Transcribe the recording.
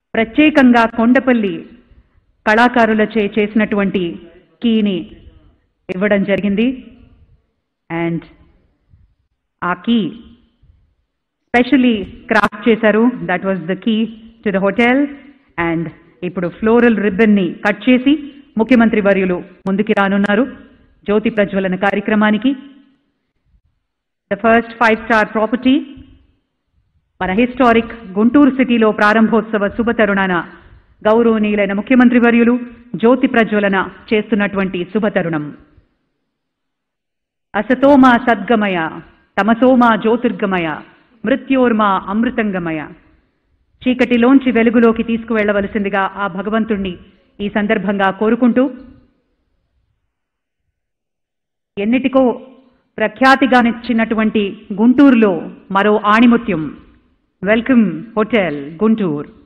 ప్రత్యేకంగా కొండపల్లి కళాకారులచే చేసినటువంటి కీని ఇవ్వడం జరిగింది. అండ్ ఆ కీ స్పెషల్లీ క్రాఫ్ట్ చేశారు. That was the key to the hotel. And ఇప్పుడు ఫ్లోరల్ రిబ్బన్ ని కట్ చేసి ముఖ్యమంత్రి వర్యులు ముందుకి రానున్నారు జ్యోతి ప్రజ్వలన కార్యక్రమానికి. ద ఫస్ట్ 5-star ప్రాపర్టీ మన హిస్టారిక్ గుంటూరు సిటీలో ప్రారంభోత్సవ శుభతరుణాన గౌరవనీయులైన ముఖ్యమంత్రి వర్యులు జ్యోతి ప్రజ్వలన చేస్తున్నటువంటి శుభతరుణం. అసతోమా సద్గమయ తమసోమా జ్యోతిర్గమయ మృత్యోర్మా అమృతంగమయ. చీకటిలోంచి వెలుగులోకి తీసుకువెళ్లవలసిందిగా ఆ భగవంతుణ్ణి ఈ సందర్భంగా కోరుకుంటూ, ఎన్నిటికో ప్రఖ్యాతిగానిచ్చినటువంటి గుంటూరులో మరో ఆణిముత్యం. Welcome hotel Guntur.